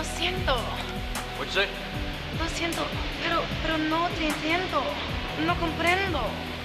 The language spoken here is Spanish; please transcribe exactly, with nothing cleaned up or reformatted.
siento. What'd you say? Lo siento, pero, pero no te entiendo. No comprendo.